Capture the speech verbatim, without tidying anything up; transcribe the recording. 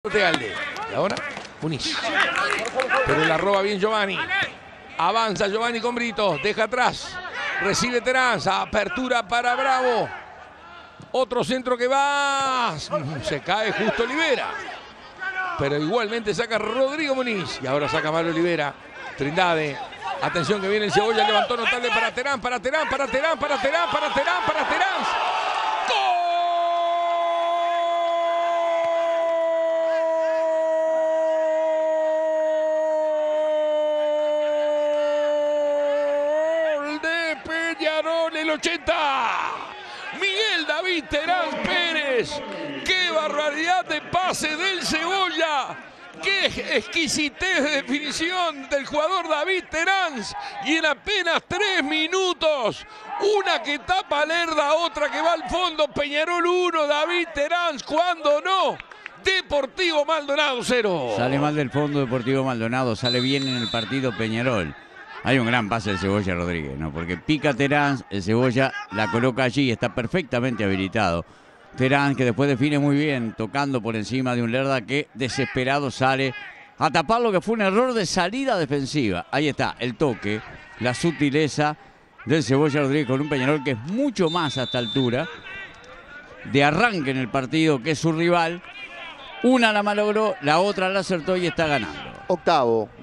Alde. Y ahora Muniz. Pero la roba bien Giovanni. Avanza Giovanni con Brito. Deja atrás. Recibe Terán. Apertura para Bravo. Otro centro que va. Se cae justo Olivera. Pero igualmente saca Rodrigo Muniz. Y ahora saca Mario Olivera. Trindade. Atención que viene el Cebolla. Levantó notable para Terán. Para Terán. Para Terán. Para Terán. Para Terán. Para Terán. Peñarol el ochenta. Miguel David Terán Pérez. ¡Qué barbaridad de pase del Cebolla! ¡Qué exquisitez de definición del jugador David Terán! Y en apenas tres minutos, una que tapa Lerda, otra que va al fondo. Peñarol uno, David Terán, cuando no. Deportivo Maldonado cero. Sale mal del fondo Deportivo Maldonado, sale bien en el partido Peñarol. Hay un gran pase del Cebolla Rodríguez, ¿no? Porque pica Terán, el Cebolla la coloca allí y está perfectamente habilitado. Terán, que después define muy bien, tocando por encima de un Lerda que desesperado sale a tapar lo que fue un error de salida defensiva. Ahí está, el toque, la sutileza del Cebolla Rodríguez con un Peñarol que es mucho más a esta altura de arranque en el partido que su rival. Una la malogró, la otra la acertó y está ganando. Octavo.